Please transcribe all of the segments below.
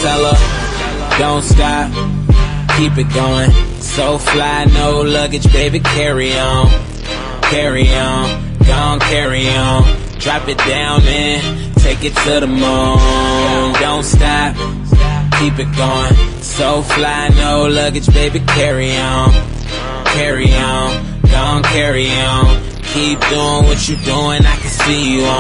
tell her, don't stop, keep it going. So fly, no luggage, baby, carry on. Carry on, gon' carry on. Drop it down and take it to the moon. Don't stop, keep it going. So fly, no luggage, baby, carry on. Carry on, gon' carry on. Keep doing what you doing, I can see you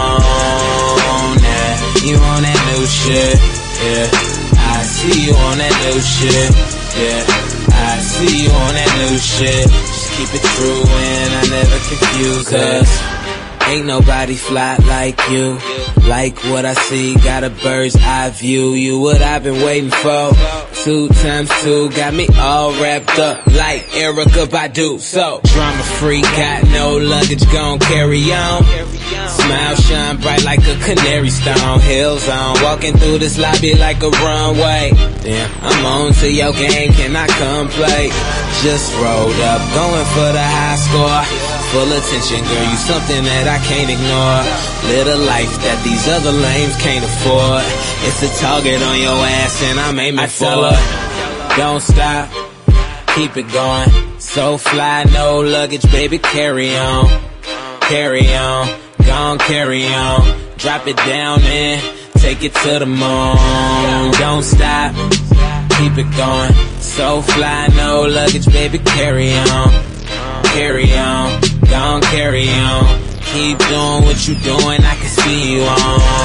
on that. You on that new shit, yeah. I see you on that new shit, yeah. I see you on that new shit. Just keep it true and I never confuse, cause ain't nobody fly like you. Like what I see, got a bird's eye view. You what I've been waiting for. 2 times 2 got me all wrapped up like Erykah Badu. So drama free, got no luggage, gon' carry on. Smile shine bright like a canary stone. Heels on, walking through this lobby like a runway. Damn, I'm on to your game, can I come play? Just rolled up, going for the high score. Full attention, girl, you something that I can't ignore. Live a life that these other lames can't afford. It's a target on your ass and I'm aiming for it. Don't stop, keep it going. So fly, no luggage, baby, carry on. Carry on, gon' carry on. Drop it down and take it to the moon. Don't stop, keep it going. So fly, no luggage, baby, carry on. Carry on, gon' carry on. Keep doing what you doing, I can see you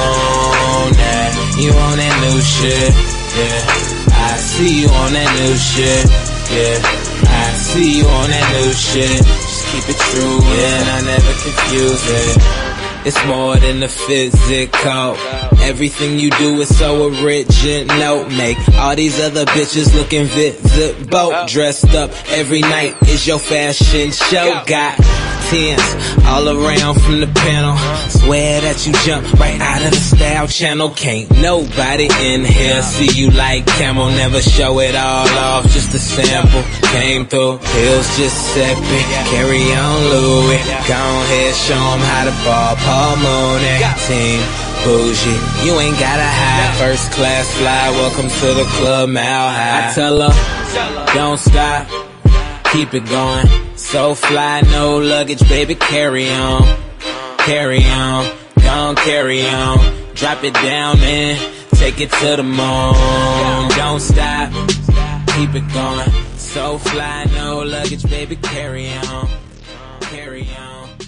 on that. You on that new shit, yeah. I see you on that new shit, yeah. I see you on that new shit. Just keep it true, yeah, and I never confuse it. It's more than the physical. Everything you do is so original. Make all these other bitches looking visible. Dressed up every night is your fashion show. Got tens all around from the panel. Swear that you jump right out of the style channel. Can't nobody in here see you like camel. Never show it all off, just a sample. Came through, pills just sipping. Carry on Louis, go ahead, show 'em how to ball. Paul Moon and Team Bougie, you ain't gotta hide. First class fly, welcome to the club, Mile High. I tell her, don't stop, keep it going. So fly, no luggage, baby, carry on. Carry on, gon' carry on. Drop it down and take it to the moon. Don't stop, keep it going. So fly, no luggage, baby, carry on. Carry on.